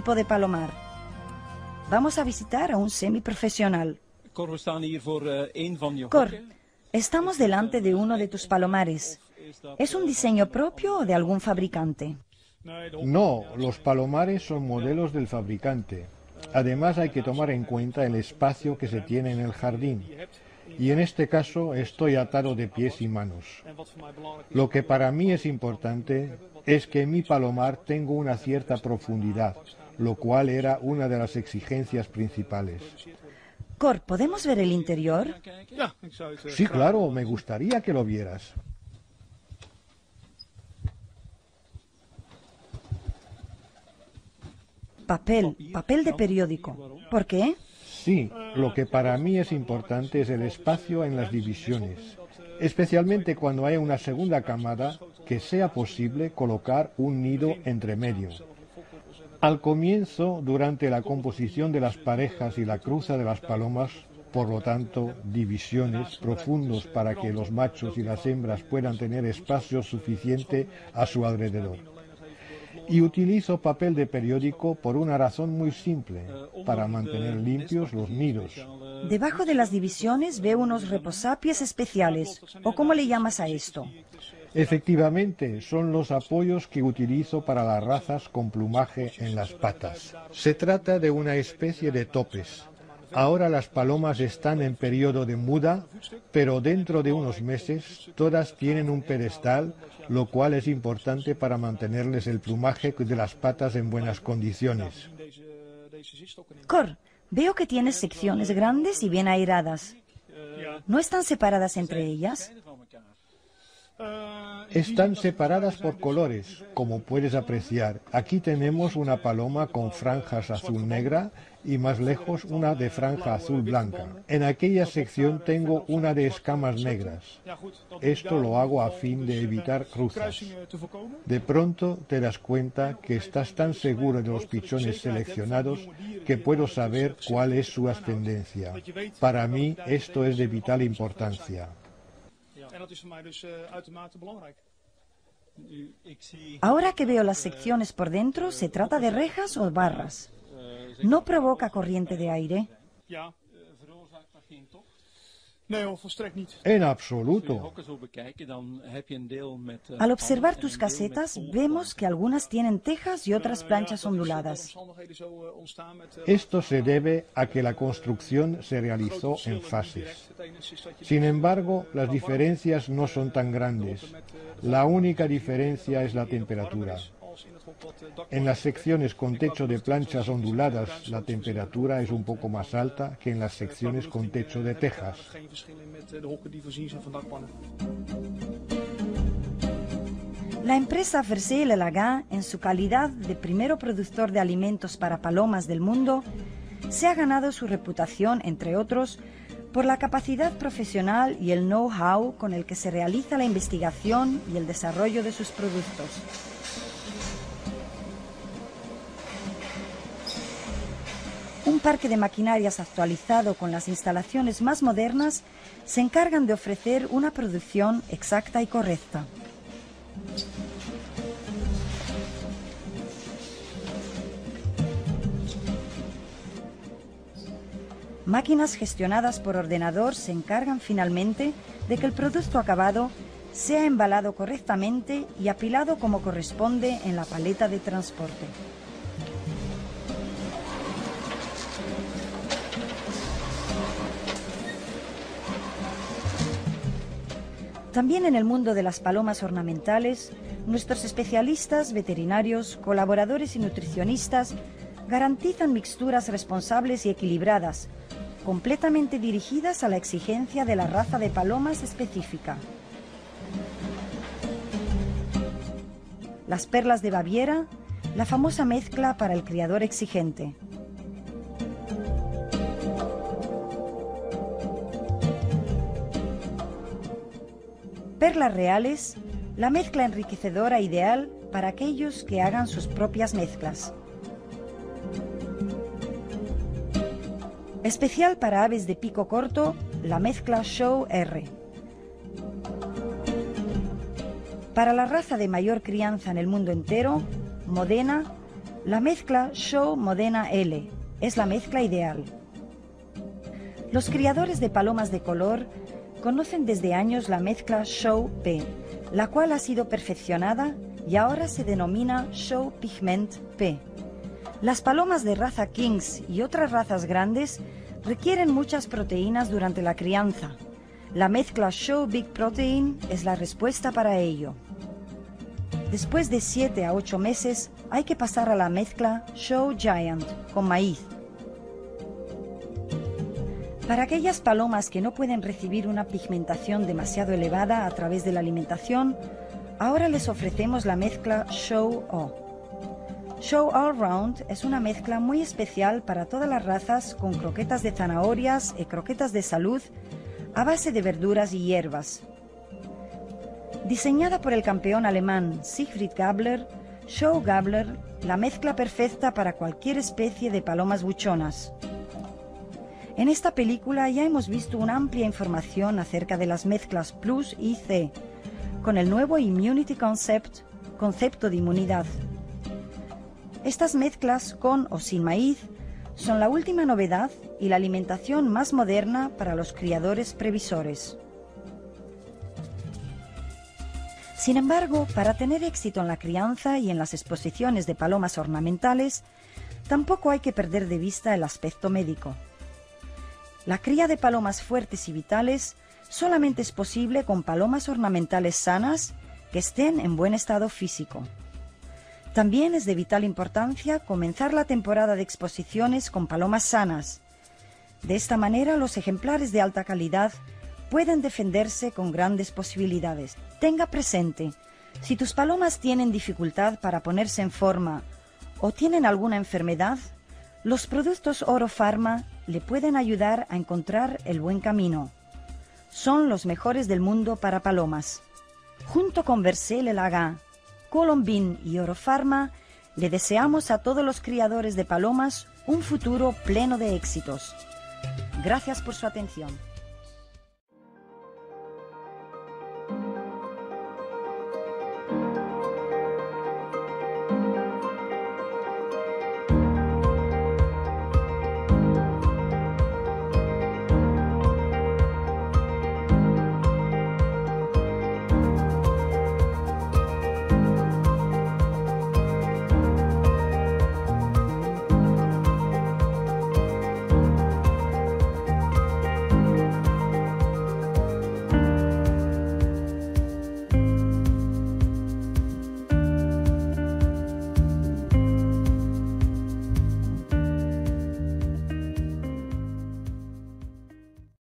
tipo de palomar. Vamos a visitar a un semiprofesional. Cor, we staan hier voor een van je Cor, hokken. estamos delante de uno de tus palomares. ¿Es un diseño propio o de algún fabricante? No, los palomares son modelos del fabricante. Además hay que tomar en cuenta el espacio que se tiene en el jardín. Y en este caso estoy atado de pies y manos. Lo que para mí es importante es que en mi palomar tengo una cierta profundidad, lo cual era una de las exigencias principales. Cor, ¿podemos ver el interior? Sí, claro, me gustaría que lo vieras. Papel de periódico. ¿Por qué? Sí, lo que para mí es importante es el espacio en las divisiones, especialmente cuando hay una segunda camada, que sea posible colocar un nido entre medio. Al comienzo, durante la composición de las parejas y la cruza de las palomas, por lo tanto, divisiones profundos para que los machos y las hembras puedan tener espacio suficiente a su alrededor. Y utilizo papel de periódico por una razón muy simple, para mantener limpios los nidos. Debajo de las divisiones veo unos reposapiés especiales, ¿o cómo le llamas a esto? Efectivamente, son los apoyos que utilizo para las razas con plumaje en las patas. Se trata de una especie de topes. Ahora las palomas están en periodo de muda, pero dentro de unos meses todas tienen un pedestal, lo cual es importante para mantenerles el plumaje de las patas en buenas condiciones. Cor, veo que tienes secciones grandes y bien airadas. ¿No están separadas entre ellas? Están separadas por colores, como puedes apreciar. Aquí tenemos una paloma con franjas azul-negra y más lejos una de franja azul-blanca. En aquella sección tengo una de escamas negras. Esto lo hago a fin de evitar cruzas. De pronto te das cuenta que estás tan seguro de los pichones seleccionados que puedo saber cuál es su ascendencia. Para mí esto es de vital importancia. Ahora que veo las secciones por dentro, ¿se trata de rejas o barras? ¿No provoca corriente de aire? En absoluto. Al observar tus casetas, vemos que algunas tienen tejas y otras planchas onduladas. Esto se debe a que la construcción se realizó en fases. Sin embargo, las diferencias no son tan grandes. La única diferencia es la temperatura. En las secciones con techo de planchas onduladas, la temperatura es un poco más alta que en las secciones con techo de tejas. La empresa Verzeille-Lagan, en su calidad de primero productor de alimentos para palomas del mundo, se ha ganado su reputación, entre otros, por la capacidad profesional y el know-how con el que se realiza la investigación y el desarrollo de sus productos. Un parque de maquinarias actualizado con las instalaciones más modernas se encargan de ofrecer una producción exacta y correcta. Máquinas gestionadas por ordenador se encargan finalmente de que el producto acabado sea embalado correctamente y apilado como corresponde en la paleta de transporte. También en el mundo de las palomas ornamentales, nuestros especialistas, veterinarios, colaboradores y nutricionistas garantizan mixturas responsables y equilibradas, completamente dirigidas a la exigencia de la raza de palomas específica. Las perlas de Baviera, la famosa mezcla para el criador exigente. Perlas reales, la mezcla enriquecedora ideal para aquellos que hagan sus propias mezclas. Especial para aves de pico corto, la mezcla Show R. Para la raza de mayor crianza en el mundo entero, Modena, La mezcla Show Modena L es la mezcla ideal. Los criadores de palomas de color conocen desde años la mezcla Show P, la cual ha sido perfeccionada y ahora se denomina Show Pigment P. Las palomas de raza Kings y otras razas grandes requieren muchas proteínas durante la crianza. La mezcla Show Big Protein es la respuesta para ello. Después de 7 a 8 meses hay que pasar a la mezcla Show Giant con maíz. Para aquellas palomas que no pueden recibir una pigmentación demasiado elevada a través de la alimentación, ahora les ofrecemos la mezcla Show O. Show All Round es una mezcla muy especial para todas las razas con croquetas de zanahorias y croquetas de salud a base de verduras y hierbas. Diseñada por el campeón alemán Siegfried Gabler, Show Gabler, la mezcla perfecta para cualquier especie de palomas buchonas. En esta película ya hemos visto una amplia información acerca de las mezclas Plus y C, con el nuevo Immunity Concept, concepto de inmunidad. Estas mezclas con o sin maíz son la última novedad y la alimentación más moderna para los criadores previsores. Sin embargo, para tener éxito en la crianza y en las exposiciones de palomas ornamentales, tampoco hay que perder de vista el aspecto médico. La cría de palomas fuertes y vitales solamente es posible con palomas ornamentales sanas que estén en buen estado físico. También es de vital importancia comenzar la temporada de exposiciones con palomas sanas. De esta manera, los ejemplares de alta calidad pueden defenderse con grandes posibilidades. Tenga presente, si tus palomas tienen dificultad para ponerse en forma o tienen alguna enfermedad, los productos Oro Pharma le pueden ayudar a encontrar el buen camino. Son los mejores del mundo para palomas. Junto con Vercel Laga, Colombine y Oro Pharma, le deseamos a todos los criadores de palomas un futuro pleno de éxitos. Gracias por su atención.